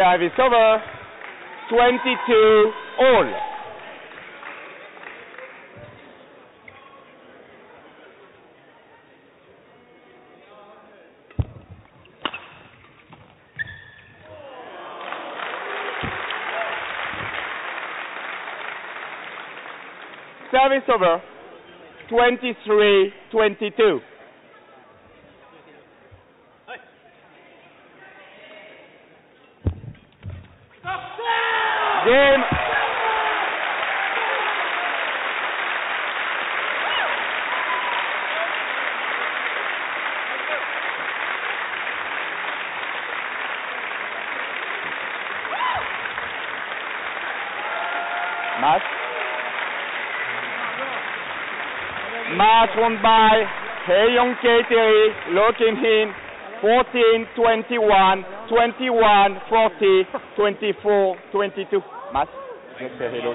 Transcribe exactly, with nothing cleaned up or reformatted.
Service over. twenty-two all. Service over. twenty-three twenty-two. Game. Match. Match won by Haeyoung Kaeteri, Loh Kim-hin, fourteen twenty-one, twenty-one forty, twenty-four twenty-two. Match.